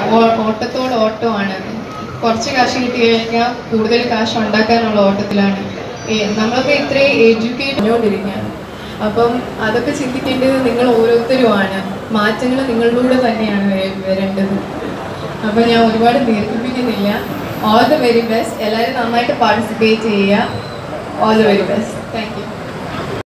ഓട്ടത്തോട് ഓട്ടമാണ്. കുറച്ച് കാശ് കിട്ടി കഴിഞ്ഞാൽ കൂടുതൽ കാശ് ഉണ്ടാക്കാനുള്ള ഓട്ടത്തിലാണ്. നമ്മളൊക്കെ ഇത്രയും എഡ്യൂക്കേറ്റ് ചെയ്തുകൊണ്ടിരിക്കുകയാണ്. അപ്പം അതൊക്കെ ചിന്തിക്കേണ്ടത് നിങ്ങൾ ഓരോരുത്തരുമാണ്. മാറ്റങ്ങൾ നിങ്ങളിലൂടെ തന്നെയാണ് വരേണ്ടത്. അപ്പോൾ ഞാൻ ഒരുപാട് ദീർഘിപ്പിക്കുന്നില്ല. All the very best. എല്ലാവരും നന്നായിട്ട് പാർട്ടിസിപ്പേറ്റ് ചെയ്യുക. All the very best. Thank U.